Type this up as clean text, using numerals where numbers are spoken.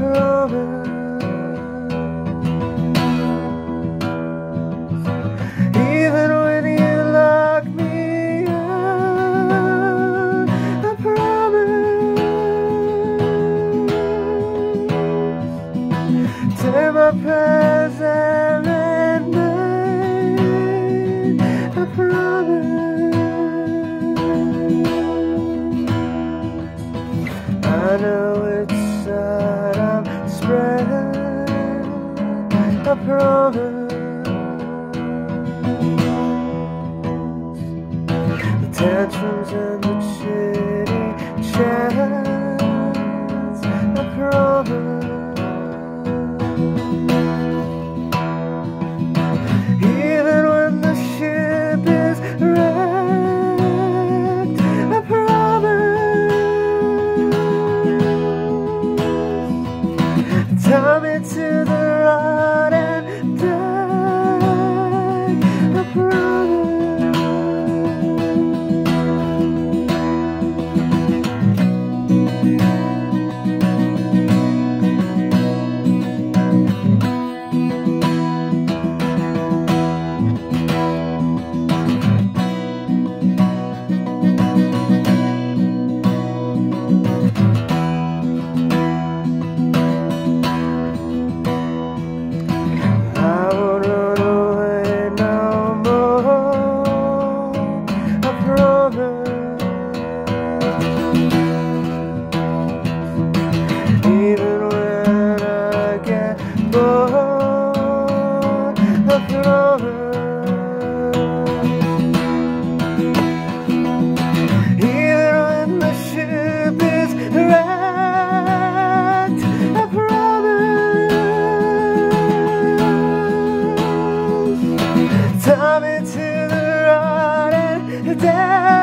promise. Even when you lock me out, I promise. Take my prayers every night, I promise. I know which side I'm spread, I promise. The tantrums and the chitty chats, I promise. Even when the ship is wrecked, I promise. Tie me to the rod and die, I promise. Even when I get bored, I promise. Even when the ship is wrecked, I promise. Tie me to the rod and die.